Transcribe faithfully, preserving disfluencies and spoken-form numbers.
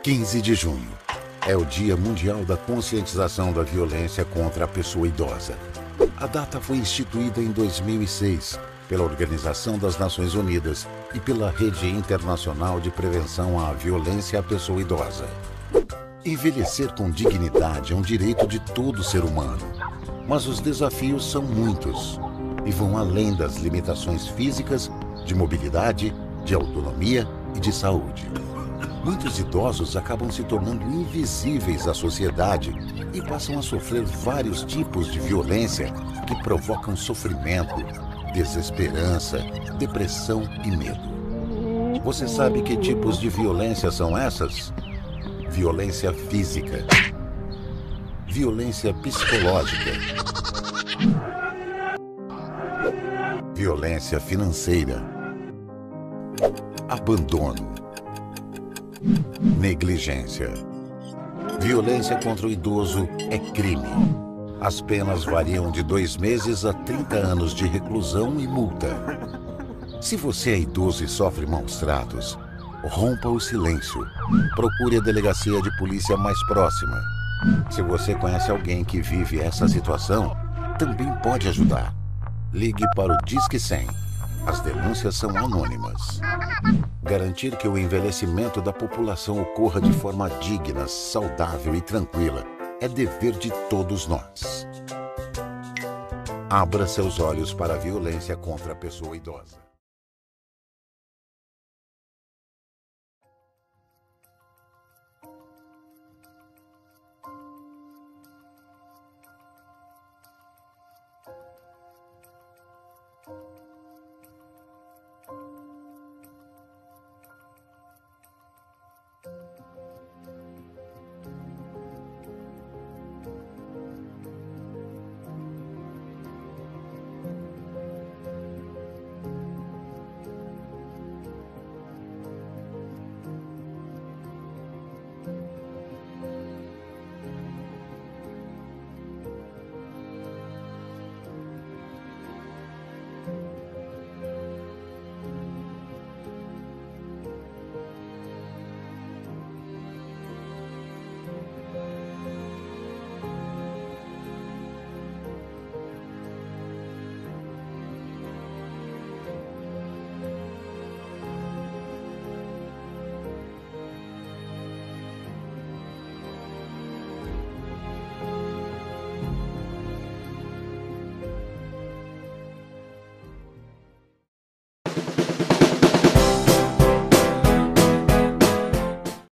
quinze de junho é o Dia Mundial da Conscientização da Violência contra a Pessoa Idosa. A data foi instituída em dois mil e seis pela Organização das Nações Unidas e pela Rede Internacional de Prevenção à Violência à Pessoa Idosa. Envelhecer com dignidade é um direito de todo ser humano, mas os desafios são muitos e vão além das limitações físicas, de mobilidade, de autonomia e de saúde. Muitos idosos acabam se tornando invisíveis à sociedade e passam a sofrer vários tipos de violência que provocam sofrimento, desesperança, depressão e medo. Você sabe que tipos de violência são essas? Violência física, violência psicológica, violência financeira, abandono, negligência. Violência contra o idoso é crime. As penas variam de dois meses a trinta anos de reclusão e multa. Se você é idoso e sofre maus tratos, rompa o silêncio. Procure a delegacia de polícia mais próxima. Se você conhece alguém que vive essa situação, também pode ajudar. Ligue para o Disque cem. As denúncias são anônimas. Garantir que o envelhecimento da população ocorra de forma digna, saudável e tranquila é dever de todos nós. Abra seus olhos para a violência contra a pessoa idosa.